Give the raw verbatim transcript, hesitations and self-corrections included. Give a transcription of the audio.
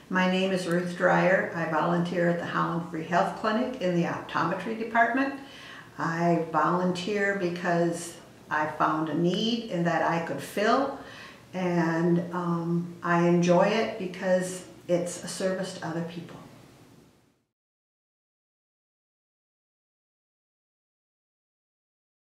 My name is Ruth Dreyer. I volunteer at the Holland Free Health Clinic in the optometry department. I volunteer because I found a need and that I could fill, and um, I enjoy it because it's a service to other people.